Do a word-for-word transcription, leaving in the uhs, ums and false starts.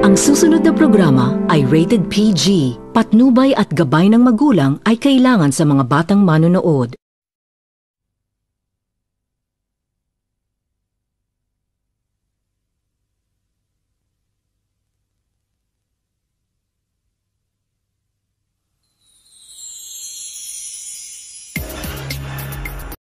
Ang susunod na programa ay rated P G. Patnubay at gabay ng magulang ay kailangan sa mga batang manonood.